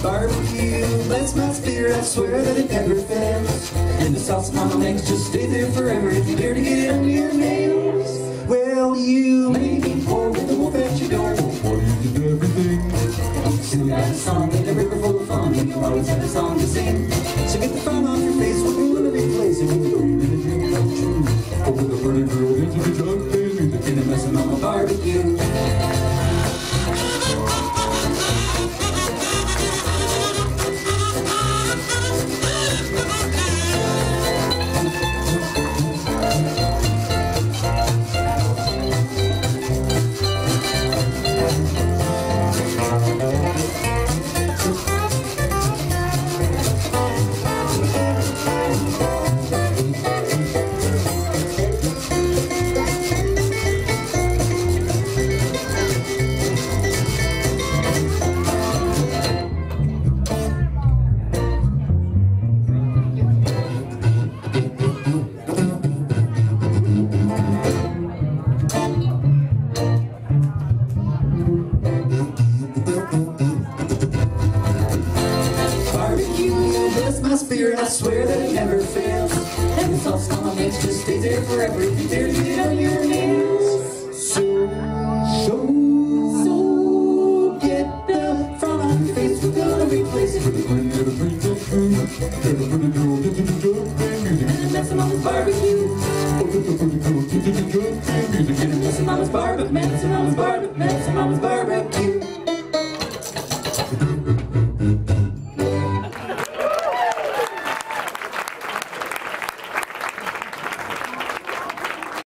Barbecue, bless my spirit, I swear that it never fails. And the sauce mama makes just stay there forever if you dare to get it under your nails. Well, you may be poor with the wolf at your door, but what do you do everything? Sing out a song in a river full of fun, and you always have a song to sing. So get the frown off your face, what we want to be placing in your dream and a dream come true. Oh, with a pretty girl into the jug, baby, in a mess of mama barbecue. I swear that it never fails. And the sauce mama makes just stays there forever if you dare to get on your nails. So get the front on your face. We're gonna replace it with a pretty little princess crew. And a pretty girl into the jug band music. And that's a mama's barbecue. Oh, that's a pretty girl into the jug band music. And that's a mama's barbecue. Man, that's a mama's barbecue. Man, that's a mama's barbecue.